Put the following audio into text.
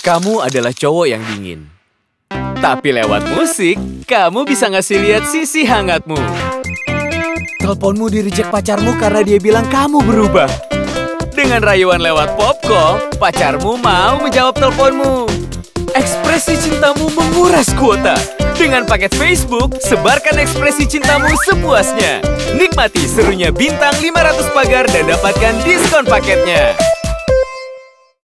Kamu adalah cowok yang dingin. Tapi lewat musik, kamu bisa ngasih lihat sisi hangatmu. Teleponmu di-reject pacarmu karena dia bilang kamu berubah. Dengan rayuan lewat pop call, pacarmu mau menjawab teleponmu. Ekspresi cintamu menguras kuota. Dengan paket Facebook, sebarkan ekspresi cintamu sepuasnya. Nikmati serunya bintang 500 pagar dan dapatkan diskon paketnya.